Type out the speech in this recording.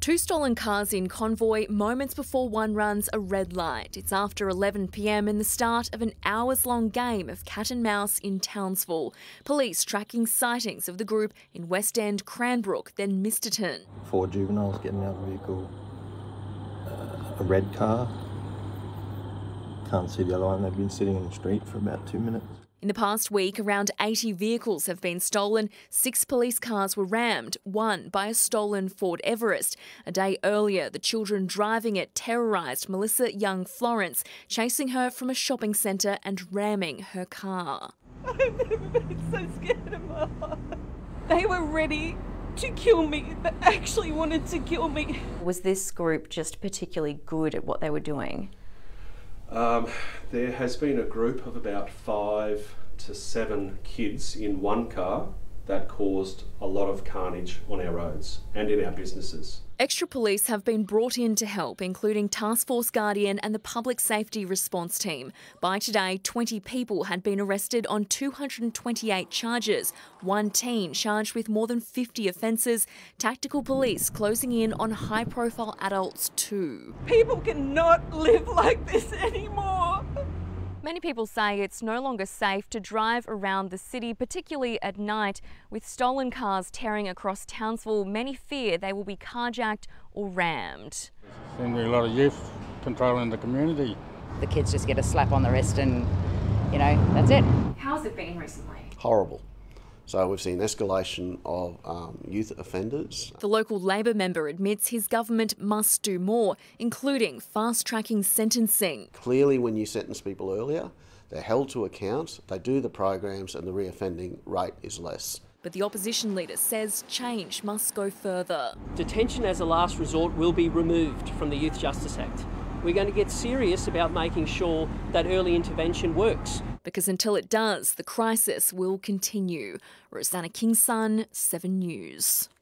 Two stolen cars in convoy moments before one runs a red light. It's after 11 p.m. and the start of an hours-long game of cat and mouse in Townsville. Police tracking sightings of the group in West End, Cranbrook, then Misterton. 4 juveniles getting out of the vehicle. A red car. Can't see the other one. They've been sitting in the street for about 2 minutes. In the past week, around 80 vehicles have been stolen. 6 police cars were rammed, one by a stolen Ford Everest. A day earlier, the children driving it terrorised Melissa Young Florence, chasing her from a shopping centre and ramming her car. I've never been so scared in my life. They were ready to kill me. They actually wanted to kill me. Was this group just particularly good at what they were doing? There has been a group of about 5 to 7 kids in one car that caused a lot of carnage on our roads and in our businesses. Extra police have been brought in to help, including Task Force Guardian and the Public Safety Response Team. By today, 20 people had been arrested on 228 charges. One teen charged with more than 50 offences. Tactical police closing in on high-profile adults too. People cannot live like this anymore. Many people say it's no longer safe to drive around the city, particularly at night. With stolen cars tearing across Townsville, many fear they will be carjacked or rammed. There's been a lot of youth controlling the community. The kids just get a slap on the wrist and, that's it. How's it been recently? Horrible. So we've seen escalation of youth offenders. The local Labor member admits his government must do more, including fast-tracking sentencing. Clearly, when you sentence people earlier, they're held to account, they do the programs and the reoffending rate is less. But the opposition leader says change must go further. Detention as a last resort will be removed from the Youth Justice Act. We're going to get serious about making sure that early intervention works. Because until it does, the crisis will continue. Rosanna Kingson, 7 News.